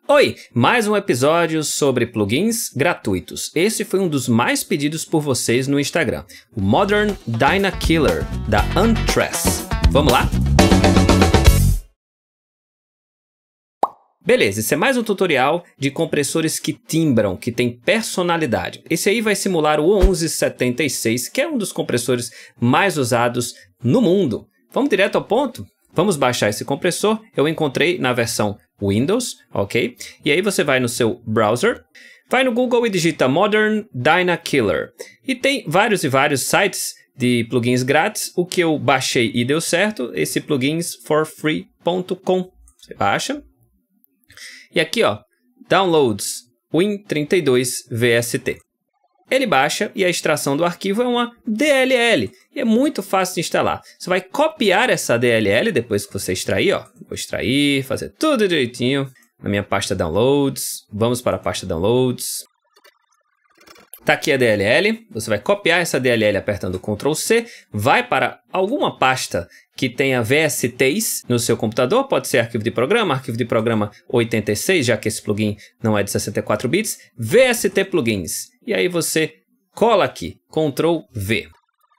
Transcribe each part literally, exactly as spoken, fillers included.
Oi, mais um episódio sobre plugins gratuitos. Esse foi um dos mais pedidos por vocês no Instagram, o Modern Dynakiller, da Untress. Vamos lá? Beleza, esse é mais um tutorial de compressores que timbram, que tem personalidade. Esse aí vai simular o onze setenta e seis, que é um dos compressores mais usados no mundo. Vamos direto ao ponto? Vamos baixar esse compressor. Eu encontrei na versão Windows, ok? E aí você vai no seu browser, vai no Google e digita Modern Dynakiller. E tem vários e vários sites de plugins grátis. O que eu baixei e deu certo, esse plugins for free ponto com. Você baixa. E aqui, ó, Downloads Win trinta e dois V S T. Ele baixa e a extração do arquivo é uma D L L. E é muito fácil de instalar. Você vai copiar essa D L L depois que você extrair, ó. Vou extrair, fazer tudo direitinho na minha pasta Downloads. Vamos para a pasta Downloads. Tá aqui a D L L. Você vai copiar essa D L L apertando control C. Vai para alguma pasta que tenha V S Ts no seu computador. Pode ser arquivo de programa, arquivo de programa oitenta e seis, já que esse plugin não é de sessenta e quatro bits. V S T Plugins. E aí você cola aqui, control V.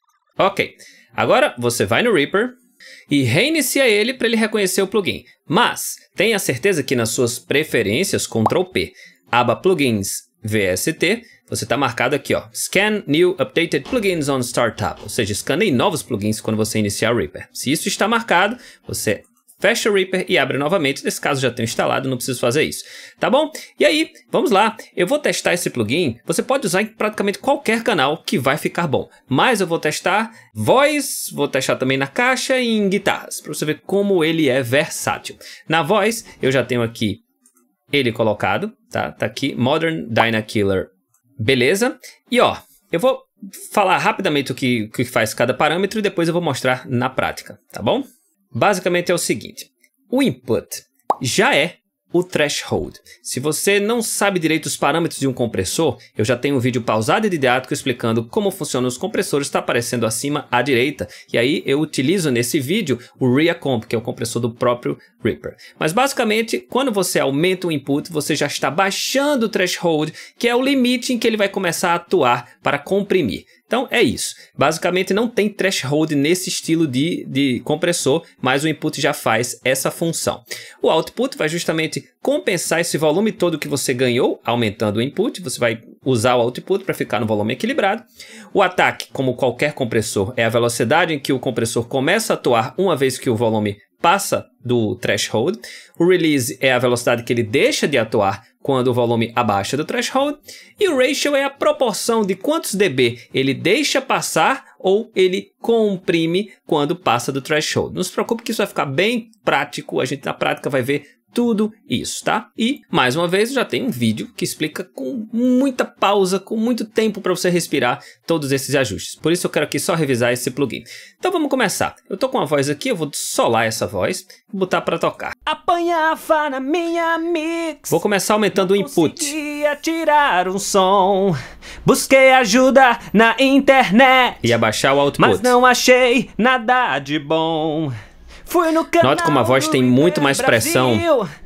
Ok. Agora você vai no Reaper e reinicia ele para ele reconhecer o plugin. Mas tenha certeza que nas suas preferências, control P, aba Plugins V S T, você está marcado aqui, ó, Scan New Updated Plugins on Startup, ou seja, escaneie novos plugins quando você iniciar o Reaper. Se isso está marcado, você fecha o Reaper e abre novamente. Nesse caso já tenho instalado, não preciso fazer isso, tá bom? E aí, vamos lá, eu vou testar esse plugin. Você pode usar em praticamente qualquer canal que vai ficar bom, mas eu vou testar voz, vou testar também na caixa e em guitarras, para você ver como ele é versátil. Na voz, eu já tenho aqui ele colocado, tá? Tá aqui, Modern Dynakiller. Beleza? E ó, eu vou falar rapidamente o que, o que faz cada parâmetro e depois eu vou mostrar na prática, tá bom? Basicamente é o seguinte, o input já é o threshold. Se você não sabe direito os parâmetros de um compressor, eu já tenho um vídeo pausado e didático explicando como funcionam os compressores, está aparecendo acima à direita. E aí eu utilizo nesse vídeo o Reacomp, que é o compressor do próprio Reaper. Mas basicamente, quando você aumenta o input, você já está baixando o threshold, que é o limite em que ele vai começar a atuar para comprimir. Então é isso. Basicamente não tem threshold nesse estilo de, de compressor, mas o input já faz essa função. O output vai justamente compensar esse volume todo que você ganhou, aumentando o input. Você vai usar o output para ficar no volume equilibrado. O ataque, como qualquer compressor, é a velocidade em que o compressor começa a atuar uma vez que o volume passa do threshold. O release é a velocidade que ele deixa de atuar quando o volume abaixa do threshold. E o ratio é a proporção de quantos dB ele deixa passar ou ele comprime quando passa do threshold. Não se preocupe que isso vai ficar bem prático, a gente na prática vai ver tudo isso, tá? E, mais uma vez, já tem um vídeo que explica com muita pausa, com muito tempo para você respirar todos esses ajustes. Por isso eu quero aqui só revisar esse plugin. Então vamos começar. Eu tô com a voz aqui, eu vou solar essa voz e botar para tocar. Apanhava na minha mix. Vou começar aumentando o input. Conseguia tirar um som. Busquei ajuda na internet. E abaixar o output. Mas não achei nada de bom. Fui no canal. Note como a voz tem muito mais pressão.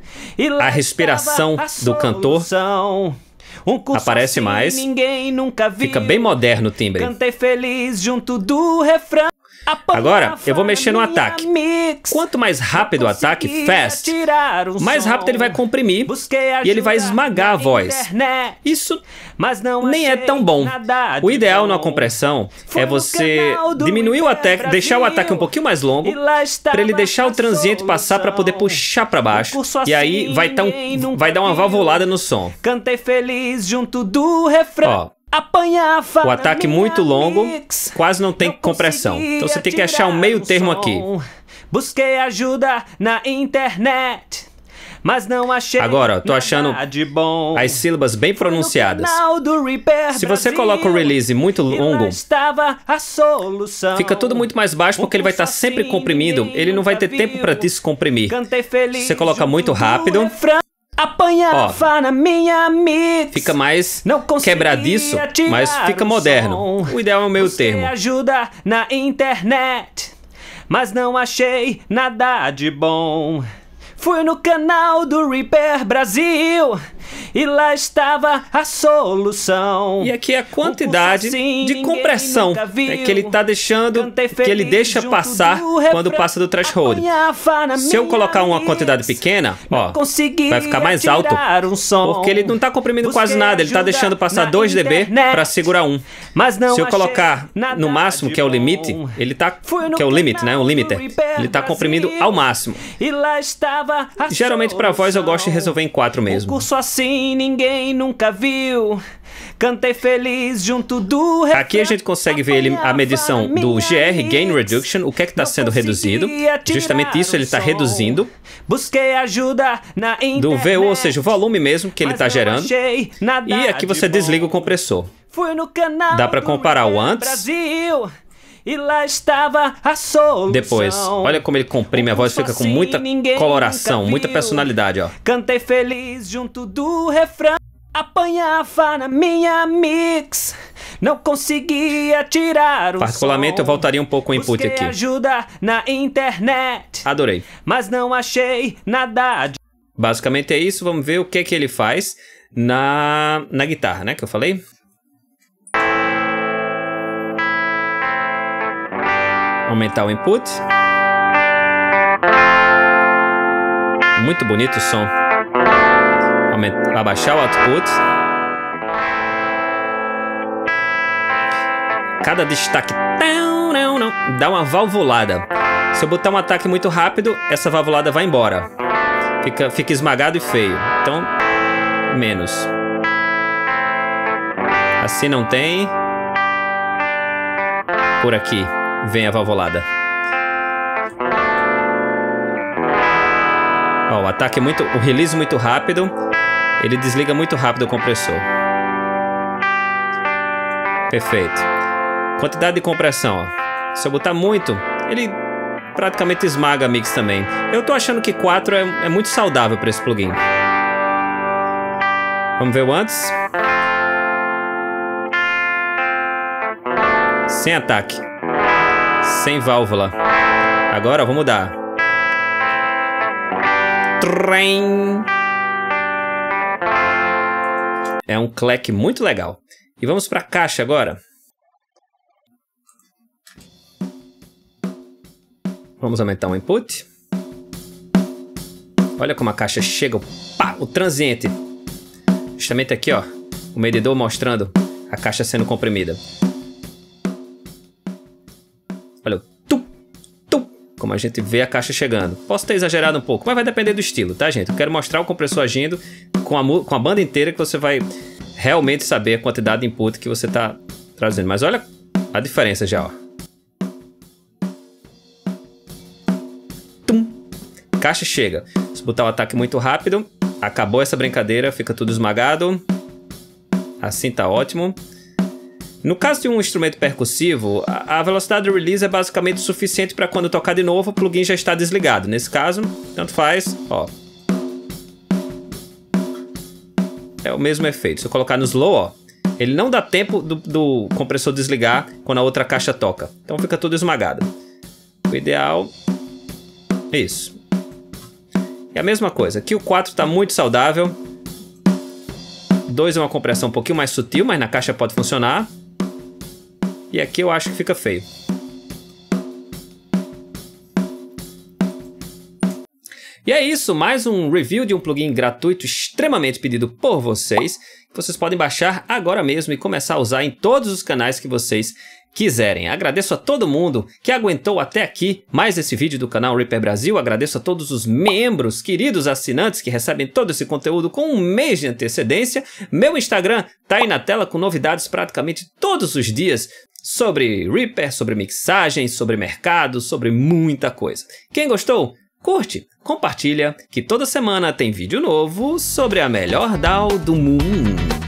A respiração do cantor um aparece assim, mais. Ninguém nunca viu. Fica bem moderno o timbre. Cantei feliz junto do refrão. Agora, eu vou mexer no ataque. Quanto mais rápido o ataque, fast, mais rápido ele vai comprimir e ele vai esmagar a voz. Isso nem é tão bom. O ideal na compressão é você diminuir o ataque, deixar o ataque um pouquinho mais longo, para ele deixar o transiente passar para poder puxar para baixo. E aí vai, tá um, vai dar uma valvulada no som. Cantei feliz junto do refrão. Ó. O ataque muito longo, quase não tem compressão. Então você tem que achar um meio termo aqui. Busquei ajuda na internet, mas não achei. Agora, ó, tô achando as sílabas bem pronunciadas. Se você coloca o release muito longo, fica tudo muito mais baixo porque ele vai estar sempre comprimido. Ele não vai ter tempo para descomprimir. Se você coloca muito rápido, apanhava na minha mix. Fica mais quebradiço, mas fica moderno. O ideal é o meio termo. Ajuda na internet, mas não achei nada de bom. Fui no canal do Reaper Brasil e lá estava a solução. E aqui é a quantidade assim, de compressão é, que ele tá deixando, que ele deixa passar quando passa do threshold. Se eu colocar uma quantidade pequena, ó, vai ficar mais alto, um som, porque ele não tá comprimindo quase nada, ele tá deixando passar dois decibéis para segurar um. Mas não Se eu colocar no máximo, que é o limite, ele tá, que é o limite, né, o limiter, ele tá comprimindo ao máximo. E lá estava a Geralmente para voz eu gosto de resolver em quatro mesmo. Um curso assim ninguém nunca viu. Cantei feliz junto do refrão. Aqui a gente consegue ver ele, a medição do G R, Gain Reduction, o que é que está sendo reduzido. Justamente isso ele está reduzindo. Busquei ajuda na internet, do V U, ou seja, o volume mesmo que ele está gerando. E aqui você desliga o compressor. Dá para comparar o antes. Brasil. E lá estava a solução. Depois, olha como ele comprime, a voz fica com muita coloração, muita personalidade, ó. Cantei feliz junto do refrão. Apanhava na minha mix, não conseguia tirar o Particularmente som. Eu voltaria um pouco o input Busquei aqui. ajuda na internet. Adorei. Mas não achei nada de... Basicamente é isso, vamos ver o que que ele faz na, na guitarra, né, que eu falei. Aumentar o input. Muito bonito o som. Aumentar, abaixar o output. Cada destaque dá uma valvulada. Se eu botar um ataque muito rápido, essa valvulada vai embora. Fica, fica esmagado e feio. Então, menos. Assim não tem. Por aqui vem a valvulada. Ó, o ataque é muito, o release muito rápido. Ele desliga muito rápido o compressor. Perfeito. Quantidade de compressão, ó. Se eu botar muito, ele praticamente esmaga a mix também. Eu tô achando que quatro é, é muito saudável para esse plugin. Vamos ver o antes. Sem ataque. Sem válvula. Agora eu vou mudar. Trem. É um clack muito legal. E vamos para a caixa agora. Vamos aumentar o input. Olha como a caixa chega. Pá, o transiente. Justamente aqui, ó. O medidor mostrando a caixa sendo comprimida. Olha o tum, tum, como a gente vê a caixa chegando. Posso ter exagerado um pouco, mas vai depender do estilo, tá, gente? Eu quero mostrar o compressor agindo com a, com a banda inteira, que você vai realmente saber a quantidade de input que você está trazendo. Mas olha a diferença já, ó. Tum, caixa chega. Se botar o ataque muito rápido, acabou essa brincadeira, fica tudo esmagado. Assim tá ótimo. No caso de um instrumento percussivo, a velocidade do release é basicamente suficiente para quando tocar de novo o plugin já está desligado. Nesse caso, tanto faz, ó. É o mesmo efeito. Se eu colocar no slow, ó, ele não dá tempo do, do compressor desligar quando a outra caixa toca. Então fica tudo esmagado. O ideal é isso. É a mesma coisa. Aqui o quatro está muito saudável. dois é uma compressão um pouquinho mais sutil, mas na caixa pode funcionar. E aqui eu acho que fica feio. E é isso, mais um review de um plugin gratuito extremamente pedido por vocês, que vocês podem baixar agora mesmo e começar a usar em todos os canais que vocês quiserem. Agradeço a todo mundo que aguentou até aqui mais esse vídeo do canal Reaper Brasil. Agradeço a todos os membros, queridos assinantes que recebem todo esse conteúdo com um mês de antecedência. Meu Instagram tá aí na tela com novidades praticamente todos os dias sobre Reaper, sobre mixagem, sobre mercado, sobre muita coisa. Quem gostou? Curte, compartilha, que toda semana tem vídeo novo sobre a melhor D A W do mundo.